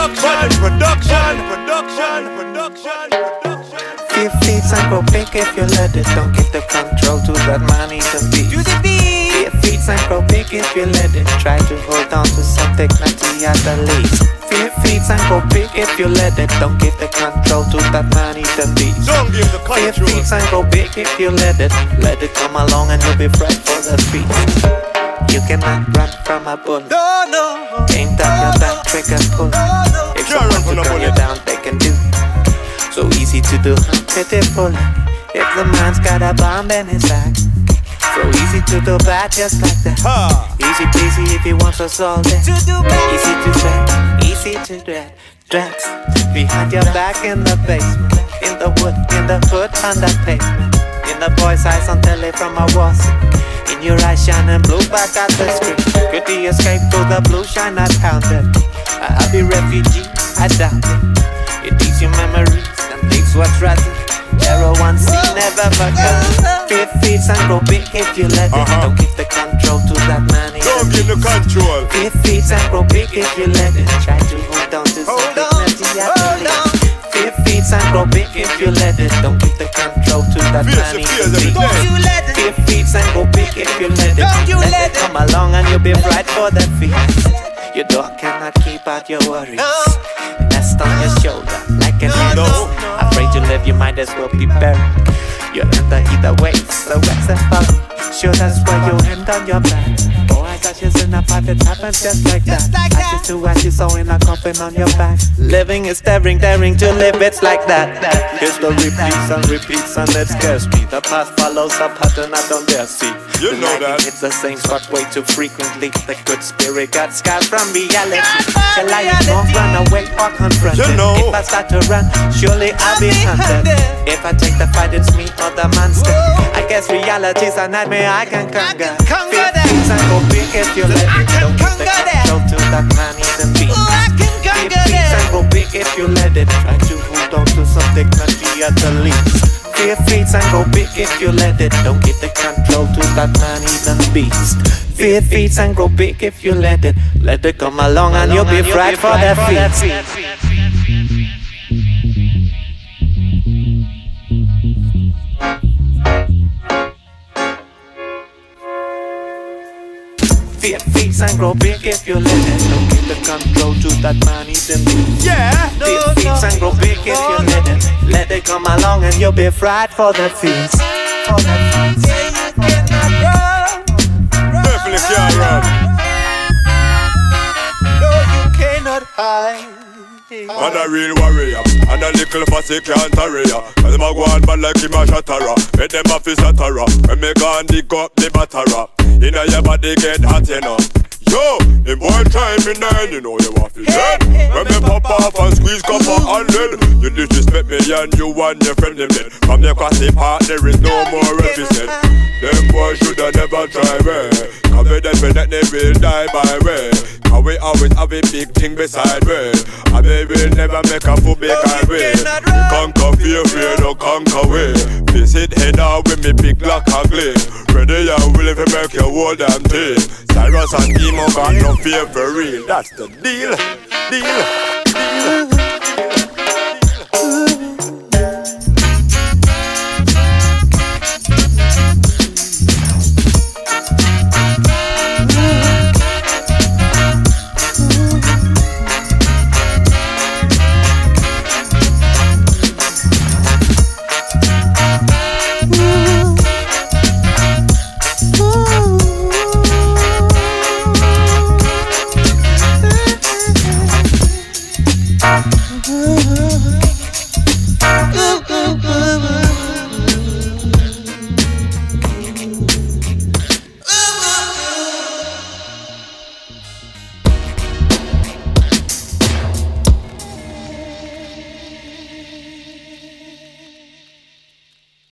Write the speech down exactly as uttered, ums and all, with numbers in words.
production, production, production, production, production. Fear feeds and grow big if you let it. Don't give the control to that money, the beat. To the beat. Fear feeds and grow big if you let it. Try to hold on to some dignity at the least. Fear feeds and grow big if you let it. Don't give the control to that money, the beat. Don't give the control. Fear feeds and grow big if you let it. Let it come along and you'll be fresh for the beat. You cannot run from a bullet. No, no. Ain't that your back, trigger pull. If someone to gun you down, they can do. So easy to do, pitiful. If the man's got a bomb in his sack, so easy to do bad just like that. Ha. Easy peasy if he wants us all dead. To do bad. Easy to say, easy to dread. Drugs behind your back in the basement, in the wood, in the hood, on the pavement. In the boy's eyes on telly from a wall. In your eyes shining blue back at the screen. Could he escape to the blue shine I pounded? I'll be refugee, I doubt it. It eats your memories and takes what's rotten. Zero one C never forgot. Fear feeds and grow big if you let it. Uh-huh. Don't give the control to that man. Don't give the control. Fear feeds and grow big if you let it. Try to hold on to some dignity at the least. Fear feeds and grow big if you let it. Don't give the control to that Fears man. and fears every day. Don't you let it. Fear feeds and grow big if you let it. Don't you let, let it come along and you'll be right for the feast. Your dog cannot keep out your worries. No. Nest on your shoulder like an No, no, no. Afraid to live, you might as well be buried. You'll enter either way, so what's the fun? Sure, that's why you end on your back. Oh, I got you in a pipe, it happens just like that. Just like that. Ashes to ashes, so in a coffin on your back. Living is daring, daring to live, it's like that. History repeats and repeats and it scares me. The past follows a pattern I don't dare see. You know that. It's the same spot way too frequently. The good spirit got scars from reality. from Shall I ignore, run away or confront You it? know. If I start to run, surely I'll be hunted. If I take the fight, it's me or the monster. I guess reality's a nightmare I can conquer. conquer Fear that. feeds and go big if you let I it. can Don't give the conquer that. control to that man in the beat. Oh, I can Fear conquer feeds and that. go big if you let it. Try to hold on to some dignity at the least. Fear feeds and go big if you let it. Don't give the control to that man, even beast. Fear feeds and grow big if you let it. Let it come along and you'll be fried for that feet. Fear feeds and grow big if you let it. Don't give the control to that man, even beast. Yeah. Fear feeds and grow big if you let it. Let it come along and you'll be fried for the feast. For the feast. Definitely can't run. No, you cannot hide. And a real warrior, and a little fussy can't hurry ya. And them a go on bad like him a shattera. Make them a fi shattera. When me gone dig up the battera. Inna your body get hot you know. Yo, them boy try me nine, you know you want to dead. When me pop off and squeeze copper and lead. You disrespect me and you and your friend them dead. From your crossy part there is no more represent. Them boys shoulda never try way. Cause we definitely will die by way. Cause we always have a big thing beside way. And they will never make a fool big highway. Conquer fear, fear no conquer way. Visit head out with me big black ugly. Ready and willing to make your whole damn thing. Cyrus and Emo got no fear for real. That's the deal, deal, deal. Ooh.